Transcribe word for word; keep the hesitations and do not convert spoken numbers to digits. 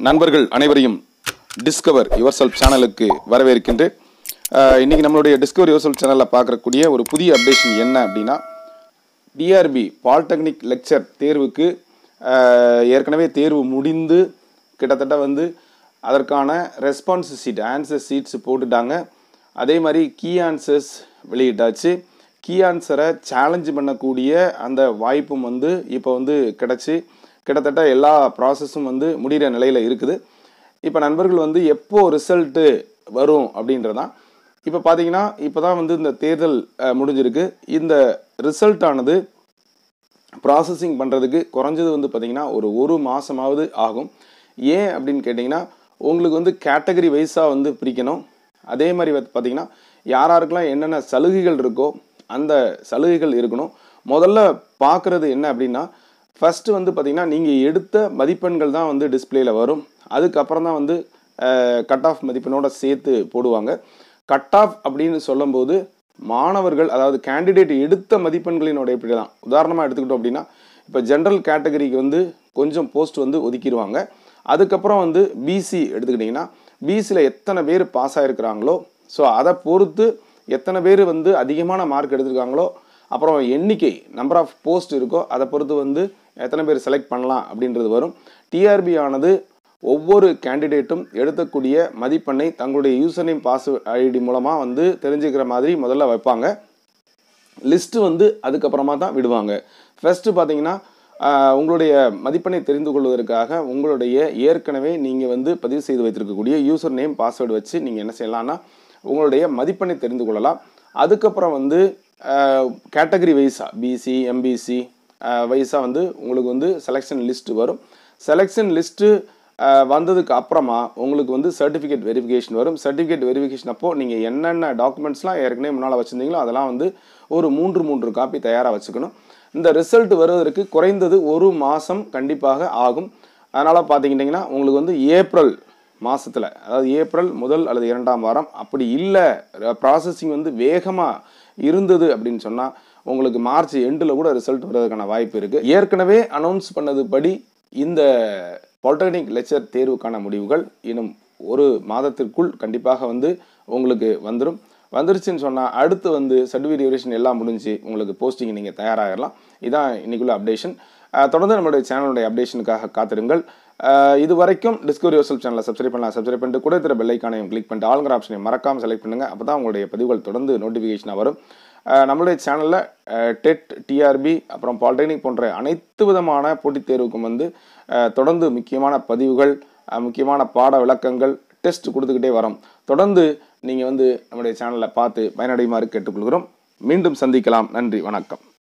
நண்பர்கள் அனைவரையும் discover your self சேனலுக்கு வரவேற்கின்றேன். இன்றைக்கி நம்மளுடைய டிஸ்கவர் யுவர் செல்ஃப் சேனலில் பார்க்கக்கூடிய ஒரு புதிய அப்டேஷன் என்ன அப்படின்னா, டிஆர்பி பாலிடெக்னிக் லெக்சர் தேர்வுக்கு ஏற்கனவே தேர்வு முடிந்து கிட்டத்தட்ட வந்து அதற்கான ரெஸ்பான்ஸ் சீட் ஆன்சர் சீட்ஸ் போட்டுட்டாங்க. அதே மாதிரி கீ ஆன்சர்ஸ் வெளியிட்டாச்சு. கீ ஆன்சரை சேலஞ்சு பண்ணக்கூடிய அந்த வாய்ப்பும் வந்து இப்போ வந்து கிடச்சி கிட்டத்தட்ட எல்லா ப்ராசஸும் வந்து முடிகிற நிலையில் இருக்குது. இப்போ நண்பர்கள் வந்து எப்போ ரிசல்ட்டு வரும் அப்படின்றதான் இப்போ பார்த்தீங்கன்னா, இப்போ தான் வந்து இந்த தேர்தல் முடிஞ்சிருக்கு. இந்த ரிசல்ட்டானது ப்ராசஸிங் பண்ணுறதுக்கு குறைஞ்சது வந்து பார்த்திங்கன்னா ஒரு ஒரு மாதமாவது ஆகும். ஏன் அப்படின்னு கேட்டிங்கன்னா, உங்களுக்கு வந்து கேட்டகரி வைஸாக வந்து பிரிக்கணும். அதே மாதிரி வந்து பார்த்திங்கன்னா, யார் யாருக்கெல்லாம் என்னென்ன சலுகைகள் இருக்கோ அந்த சலுகைகள் இருக்கணும். முதல்ல பார்க்குறது என்ன அப்படின்னா, ஃபஸ்ட்டு வந்து பார்த்திங்கன்னா, நீங்கள் எடுத்த மதிப்பெண்கள் தான் வந்து டிஸ்பிளேயில் வரும். அதுக்கப்புறம் தான் வந்து கட் ஆஃப் மதிப்பெண்ணோட சேர்த்து போடுவாங்க. கட் ஆஃப் அப்படின்னு சொல்லும்போது மாணவர்கள், அதாவது கேண்டிடேட் எடுத்த மதிப்பெண்களினோட எப்படி தான் உதாரணமாக எடுத்துக்கிட்டோம் அப்படின்னா, இப்போ ஜென்ரல் கேட்டகரிக்கு வந்து கொஞ்சம் போஸ்ட் வந்து ஒதுக்கிடுவாங்க. அதுக்கப்புறம் வந்து பிசி எடுத்துக்கிட்டிங்கன்னா, பிசியில் எத்தனை பேர் பாஸ் ஆகிருக்கிறாங்களோ ஸோ அதை பொறுத்து எத்தனை பேர் வந்து அதிகமான மார்க் எடுத்திருக்காங்களோ, அப்புறம் எண்ணிக்கை நம்பர் ஆஃப் போஸ்ட் இருக்கோ அதை பொறுத்து வந்து எத்தனை பேர் செலக்ட் பண்ணலாம் அப்படின்றது வரும். டிஆர்பி ஆனது ஒவ்வொரு கேண்டிடேட்டும் எடுக்கக்கூடிய மதிப்பெண்ணை தங்களுடைய யூசர் நேம் பாஸ்வேர்ட் ஐடி மூலமாக வந்து தெரிஞ்சுக்கிற மாதிரி முதல்ல வைப்பாங்க. லிஸ்ட்டு வந்து அதுக்கப்புறமா தான் விடுவாங்க. ஃபஸ்ட்டு பார்த்தீங்கன்னா, உங்களுடைய மதிப்பெண்ணை தெரிந்து கொள்வதற்காக உங்களுடைய ஏற்கனவே நீங்கள் வந்து பதிவு செய்து வைத்திருக்கக்கூடிய யூசர் நேம் பாஸ்வேர்டு வச்சு நீங்கள் என்ன செய்யலாம்னா உங்களுடைய மதிப்பெண்ணை தெரிந்து கொள்ளலாம். அதுக்கப்புறம் வந்து கேட்டகரி வைஸாக பிசி எம்பிசி வைஸாக வந்து உங்களுக்கு வந்து செலெக்ஷன் லிஸ்ட்டு வரும். செலெக்ஷன் லிஸ்ட்டு வந்ததுக்கு அப்புறமா உங்களுக்கு வந்து சர்டிஃபிகேட் வெரிஃபிகேஷன் வரும். சர்டிஃபிகேட் வெரிஃபிகேஷன் அப்போது நீங்கள் என்னென்ன டாக்குமெண்ட்ஸ்லாம் ஏற்கனவே முன்னால் வச்சுருந்தீங்களோ அதெல்லாம் வந்து ஒரு மூன்று மூன்று காப்பி தயாராக வச்சுக்கணும். இந்த ரிசல்ட் வருவதற்கு குறைந்தது ஒரு மாதம் கண்டிப்பாக ஆகும். அதனால் பார்த்துக்கிட்டிங்கன்னா உங்களுக்கு வந்து ஏப்ரல் மாதத்தில், அதாவது ஏப்ரல் முதல் அல்லது இரண்டாம் வாரம், அப்படி இல்லை ப்ராசஸிங் வந்து வேகமாக இருந்தது அப்படின்னு சொன்னால் உங்களுக்கு மார்ச் எண்டில் கூட ரிசல்ட் வர்றதுக்கான வாய்ப்பு இருக்குது. ஏற்கனவே அனௌன்ஸ் பண்ணது படி இந்த பாலிடெக்னிக் லெக்சர் தேர்வுக்கான முடிவுகள் இன்னும் ஒரு மாதத்திற்குள் கண்டிப்பாக வந்து உங்களுக்கு வந்துடும். வந்துருச்சுன்னு சொன்னால் அடுத்து வந்து சர்டிஃபிகேட் வெரிஃபிகேஷன் எல்லாம் முடிஞ்சு உங்களுக்கு போஸ்டிங் நீங்கள் தயாராகிடலாம். இதுதான் இன்றைக்குள்ள அப்டேஷன். தொடர்ந்து நம்மளுடைய சேனலுடைய அப்டேஷனுக்காக காத்திருங்கள். இது வரைக்கும் டிஸ்கவர் யுவர் செல்ஃப் சேனலை சப்ஸ்கிரைப் பண்ணலாம். சப்ஸ்கிரைப் பண்ணிட்டு கூட இருக்கிற பெல் ஐக்கானையும் கிளிக் பண்ணிட்டு ஆளுங்கிற ஆப்ஷனை மறக்காமல் செலக்ட் பண்ணுங்கள். அப்போ தான் உங்களுடைய பதிவுகள் தொடர்ந்து நோட்டிஃபிகேஷனாக வரும். நம்மளுடைய சேனலில் டெட், டிஆர்பி, அப்புறம் பாலிடெக்னிக் போன்ற அனைத்து விதமான போட்டித் தேர்வுக்கும் வந்து தொடர்ந்து முக்கியமான பதிவுகள், முக்கியமான பாட விளக்கங்கள், டெஸ்ட் கொடுத்துக்கிட்டே வரோம். தொடர்ந்து நீங்கள் வந்து நம்முடைய சேனலை பார்த்து பயனடையுமாறு கேட்டுக்கொள்கிறோம். மீண்டும் சந்திக்கலாம். நன்றி, வணக்கம்.